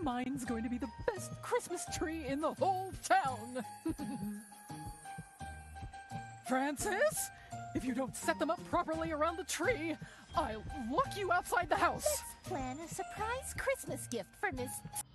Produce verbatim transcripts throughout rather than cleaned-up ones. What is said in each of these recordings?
Mine's going to be the best Christmas tree in the whole town. Francis, if you don't set them up properly around the tree, I'll lock you outside the house. Let's plan a surprise Christmas gift for Miss...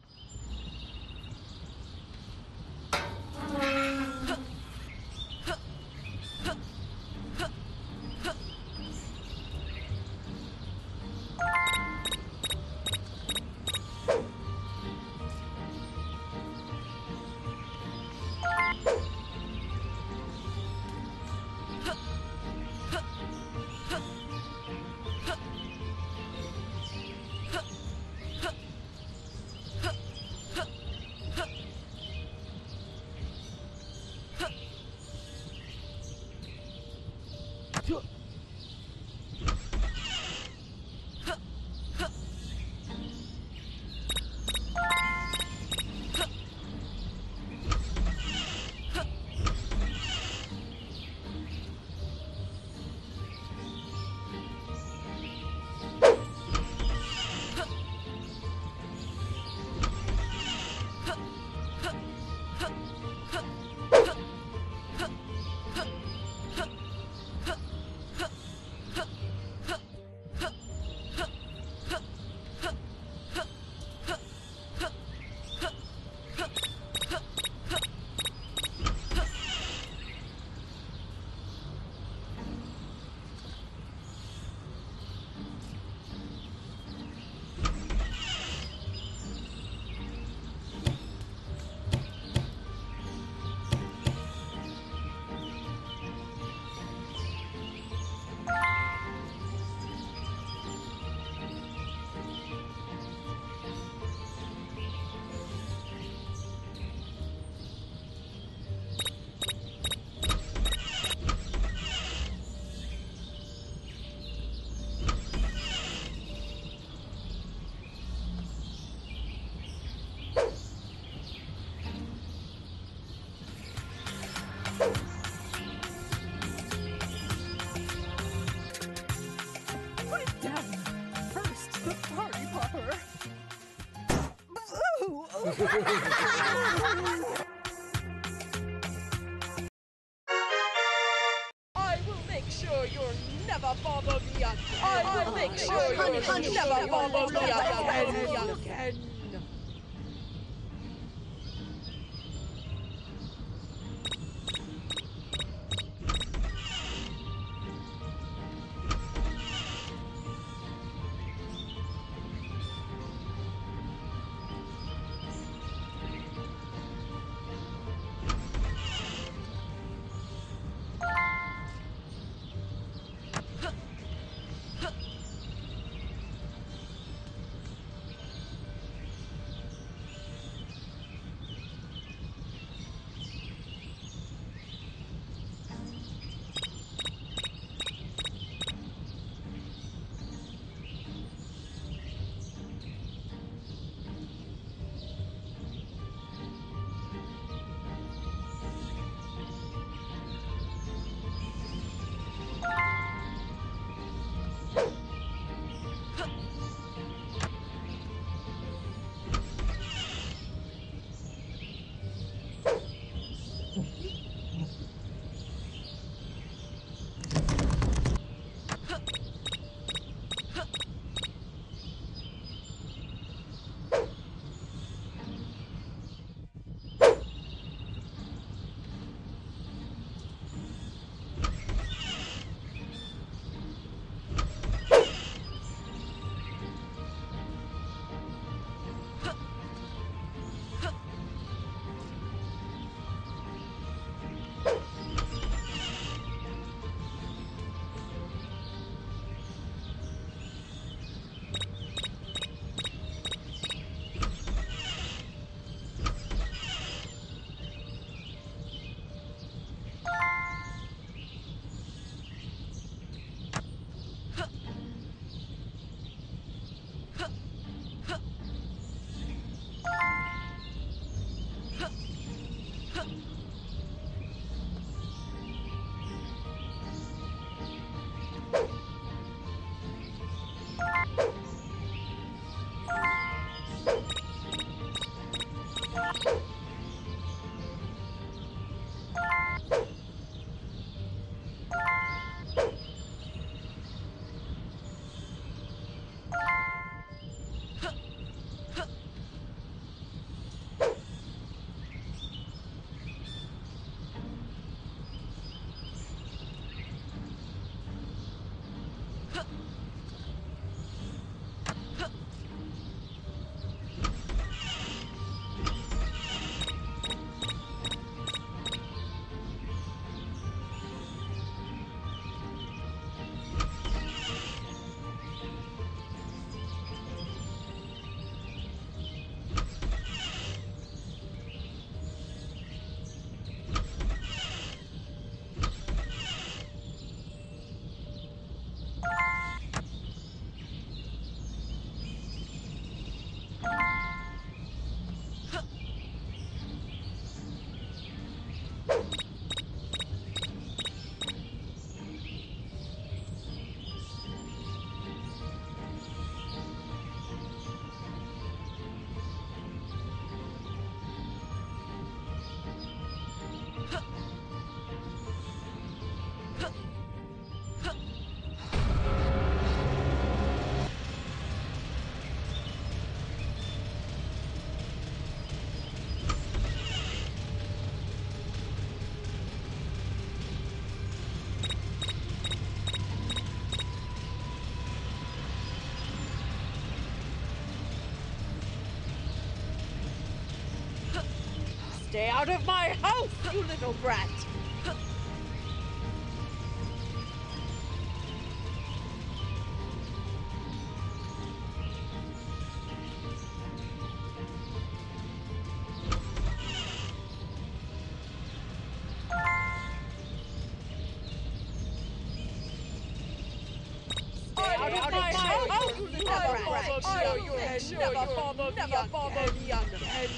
Put it down. First, the party popper. I will make sure you'll never bother me again. I will make sure you'll never bother me again. again. Stay out of my house, you little brat! Out of my house, you little brat! I will make sure you'll never bother me again!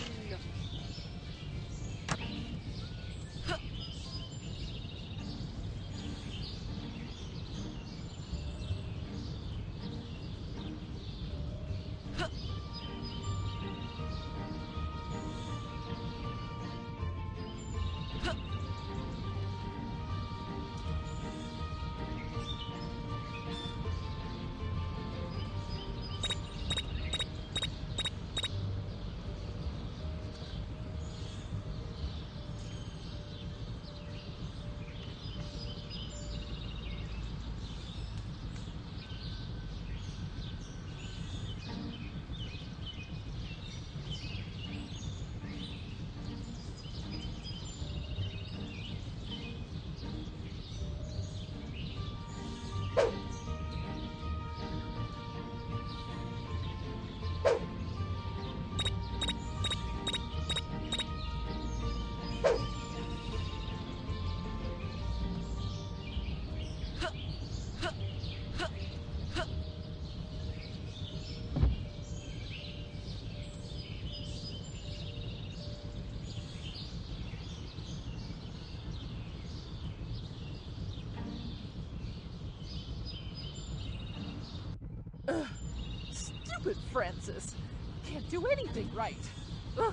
Stupid Francis. Can't do anything right. Ugh.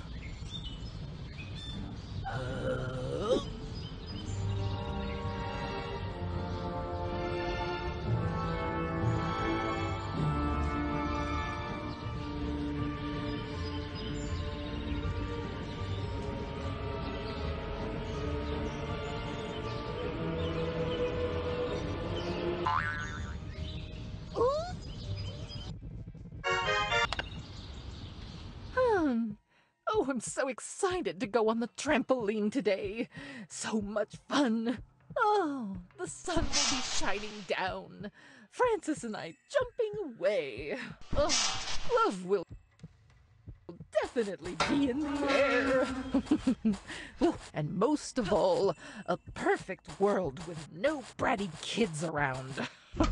Hmm. Oh, I'm so excited to go on the trampoline today. So much fun. Oh, the sun will be shining down. Francis and I jumping away. Oh, love will definitely be in the air. Oh, and most of all, a perfect world with no bratty kids around.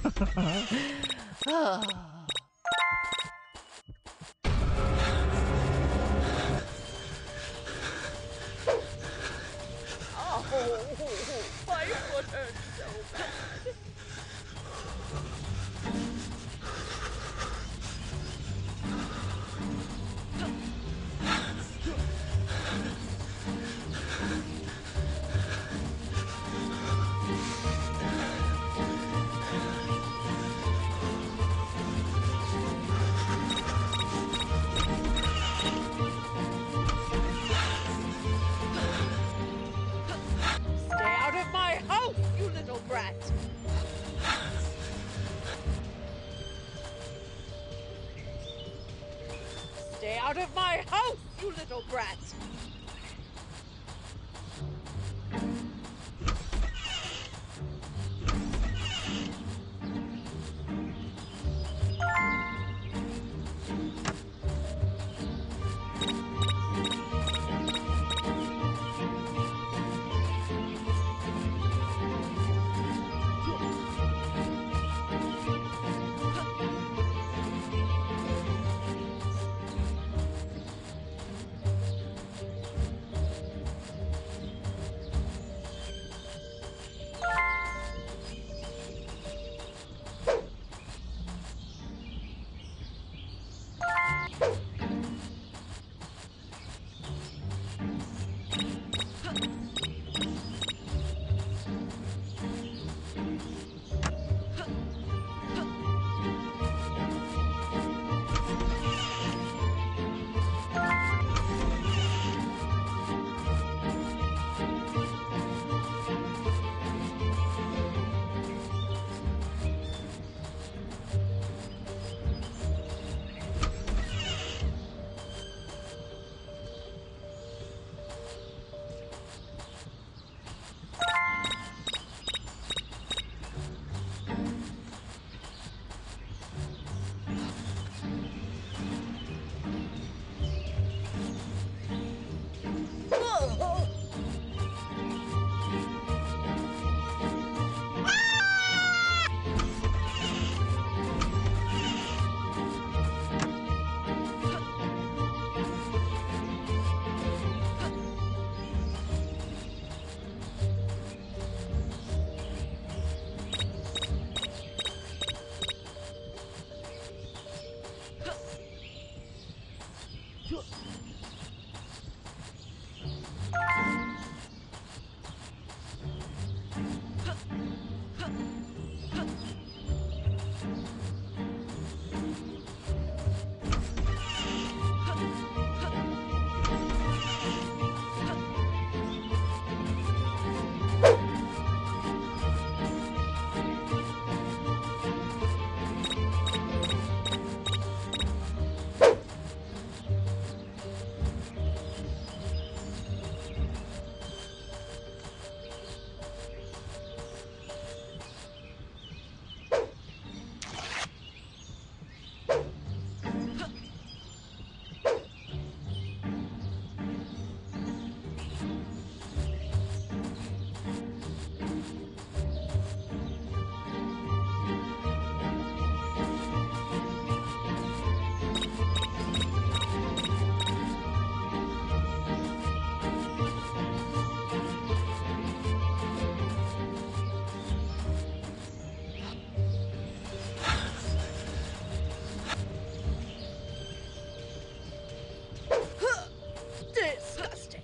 Ah. Oh, my foot hurts so bad. Stay out of my house, you little brat! Stay out of my house, you little brat! Disgusting.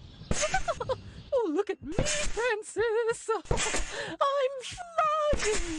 Oh, look at me, Francis! I'm flying!